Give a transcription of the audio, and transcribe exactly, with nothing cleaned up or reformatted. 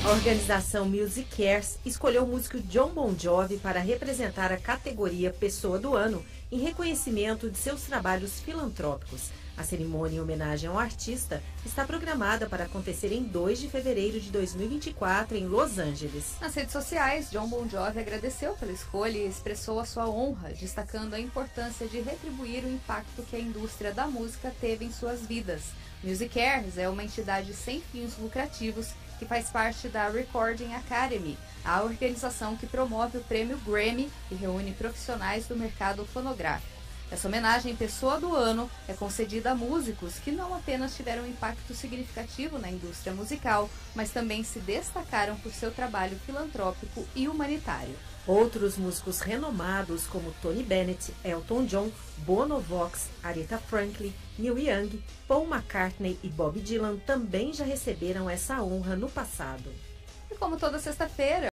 A organização Music Cares escolheu o músico Jon Bon Jovi para representar a categoria Pessoa do Ano, em reconhecimento de seus trabalhos filantrópicos. A cerimônia em homenagem ao artista está programada para acontecer em dois de fevereiro de dois mil e vinte e quatro, em Los Angeles. Nas redes sociais, Jon Bon Jovi agradeceu pela escolha e expressou a sua honra, destacando a importância de retribuir o impacto que a indústria da música teve em suas vidas. Music Cares é uma entidade sem fins lucrativos que faz parte da Recording Academy, a organização que promove o prêmio Grammy e reúne profissionais do mercado fonográfico. Essa homenagem Pessoa do Ano é concedida a músicos que não apenas tiveram um impacto significativo na indústria musical, mas também se destacaram por seu trabalho filantrópico e humanitário. Outros músicos renomados como Tony Bennett, Elton John, Bono Vox, Aretha Franklin, Neil Young, Paul McCartney e Bob Dylan também já receberam essa honra no passado. E como toda sexta-feira,